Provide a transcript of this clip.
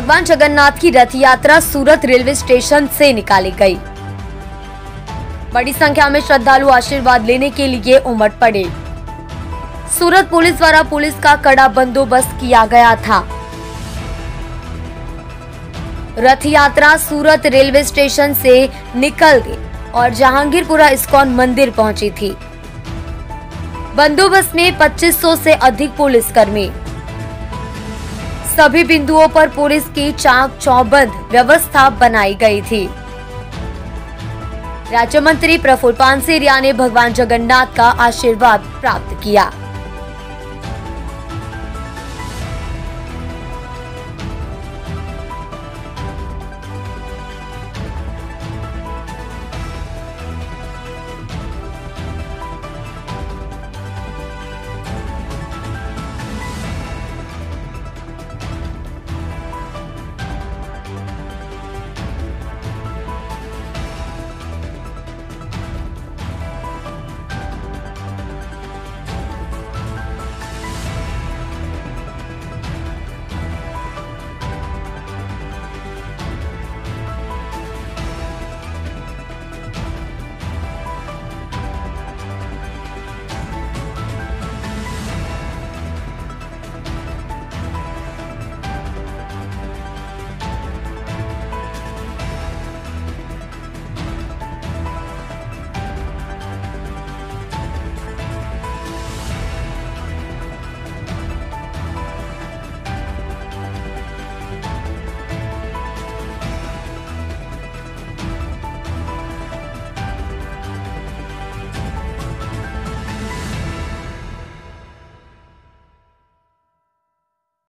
भगवान जगन्नाथ की रथ यात्रा सूरत रेलवे स्टेशन से निकाली गई। बड़ी संख्या में श्रद्धालु आशीर्वाद लेने के लिए उमड़ पड़े। सूरत पुलिस द्वारा पुलिस का कड़ा बंदोबस्त किया गया था। रथ यात्रा सूरत रेलवे स्टेशन से निकल गई और जहांगीरपुरा इस्कॉन मंदिर पहुंची थी। बंदोबस्त में 2500 से अधिक पुलिसकर्मी। सभी बिंदुओं पर पुलिस की चाक चौबंद व्यवस्था बनाई गई थी। राज्य मंत्री प्रफुल्ल पानसेरिया ने भगवान जगन्नाथ का आशीर्वाद प्राप्त किया।